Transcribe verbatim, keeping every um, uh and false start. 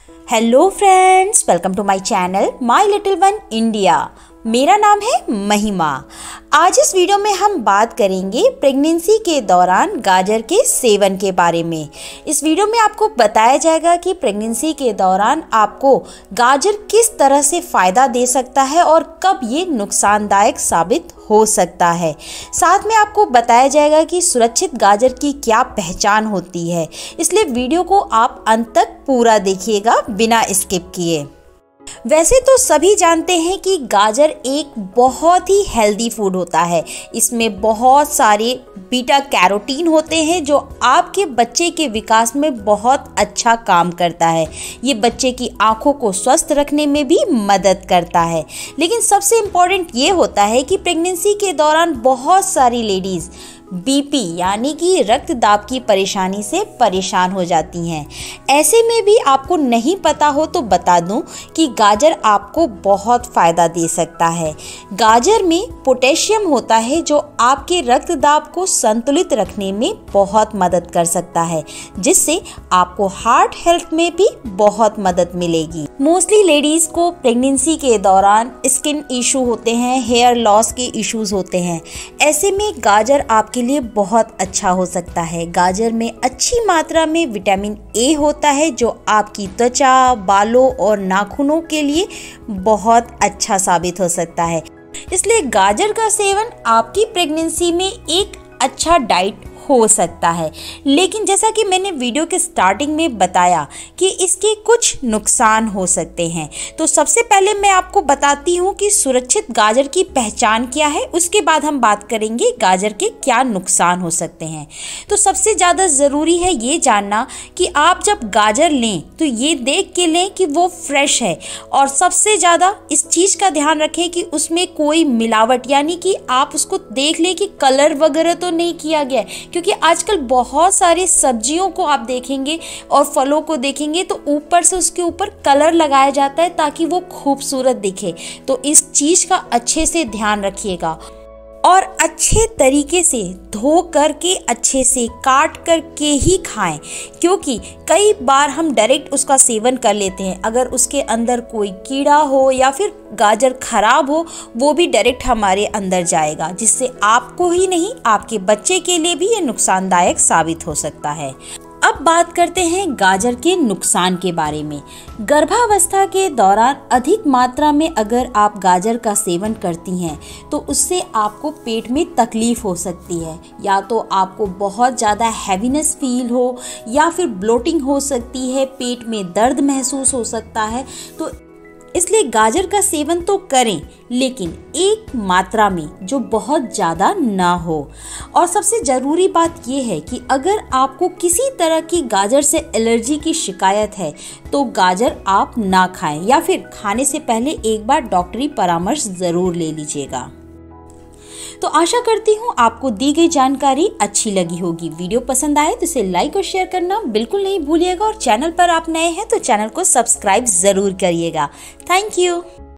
Hello friends, welcome to my channel my little one India. मेरा नाम है महिमा। आज इस वीडियो में हम बात करेंगे प्रेगनेंसी के दौरान गाजर के सेवन के बारे में। इस वीडियो में आपको बताया जाएगा कि प्रेगनेंसी के दौरान आपको गाजर किस तरह से फ़ायदा दे सकता है और कब ये नुकसानदायक साबित हो सकता है। साथ में आपको बताया जाएगा कि सुरक्षित गाजर की क्या पहचान होती है, इसलिए वीडियो को आप अंत तक पूरा देखिएगा बिना स्किप किए। वैसे तो सभी जानते हैं कि गाजर एक बहुत ही हेल्दी फूड होता है। इसमें बहुत सारे बीटा कैरोटीन होते हैं जो आपके बच्चे के विकास में बहुत अच्छा काम करता है। ये बच्चे की आंखों को स्वस्थ रखने में भी मदद करता है। लेकिन सबसे इम्पोर्टेंट ये होता है कि प्रेगनेंसी के दौरान बहुत सारी लेडीज़ बीपी यानी कि रक्त दाब की परेशानी से परेशान हो जाती हैं। ऐसे में भी आपको नहीं पता हो तो बता दूं कि गाजर आपको बहुत फ़ायदा दे सकता है। गाजर में पोटेशियम होता है जो आपके रक्त दाब को संतुलित रखने में बहुत मदद कर सकता है, जिससे आपको हार्ट हेल्थ में भी बहुत मदद मिलेगी। मोस्टली लेडीज़ को प्रेगनेंसी के दौरान स्किन इशू होते हैं, हेयर लॉस के इश्यूज होते हैं। ऐसे में गाजर आपके लिए बहुत अच्छा हो सकता है। गाजर में अच्छी मात्रा में विटामिन ए होता है जो आपकी त्वचा, बालों और नाखूनों के लिए बहुत अच्छा साबित हो सकता है। इसलिए गाजर का सेवन आपकी प्रेगनेंसी में एक अच्छा डाइट हो सकता है। लेकिन जैसा कि मैंने वीडियो के स्टार्टिंग में बताया कि इसके कुछ नुकसान हो सकते हैं, तो सबसे पहले मैं आपको बताती हूँ कि सुरक्षित गाजर की पहचान क्या है। उसके बाद हम बात करेंगे गाजर के क्या नुकसान हो सकते हैं। तो सबसे ज़्यादा ज़रूरी है ये जानना कि आप जब गाजर लें तो ये देख के लें कि वो फ्रेश है, और सबसे ज़्यादा इस चीज़ का ध्यान रखें कि उसमें कोई मिलावट यानी कि आप उसको देख लें कि कलर वगैरह तो नहीं किया गया है। क्योंकि आजकल बहुत सारी सब्जियों को आप देखेंगे और फलों को देखेंगे तो ऊपर से उसके ऊपर कलर लगाया जाता है ताकि वो खूबसूरत दिखे। तो इस चीज़ का अच्छे से ध्यान रखिएगा और अच्छे तरीके से धो करके अच्छे से काट करके ही खाएं, क्योंकि कई बार हम डायरेक्ट उसका सेवन कर लेते हैं। अगर उसके अंदर कोई कीड़ा हो या फिर गाजर खराब हो, वो भी डायरेक्ट हमारे अंदर जाएगा, जिससे आपको ही नहीं आपके बच्चे के लिए भी ये नुकसानदायक साबित हो सकता है। अब बात करते हैं गाजर के नुकसान के बारे में। गर्भावस्था के दौरान अधिक मात्रा में अगर आप गाजर का सेवन करती हैं तो उससे आपको पेट में तकलीफ हो सकती है, या तो आपको बहुत ज़्यादा हैवीनेस फील हो या फिर ब्लोटिंग हो सकती है, पेट में दर्द महसूस हो सकता है। तो इसलिए गाजर का सेवन तो करें, लेकिन एक मात्रा में जो बहुत ज़्यादा ना हो। और सबसे ज़रूरी बात यह है कि अगर आपको किसी तरह की गाजर से एलर्जी की शिकायत है तो गाजर आप ना खाएं, या फिर खाने से पहले एक बार डॉक्टरी परामर्श ज़रूर ले लीजिएगा। तो आशा करती हूँ आपको दी गई जानकारी अच्छी लगी होगी। वीडियो पसंद आए तो इसे लाइक और शेयर करना बिल्कुल नहीं भूलिएगा, और चैनल पर आप नए हैं तो चैनल को सब्सक्राइब ज़रूर करिएगा। Thank you.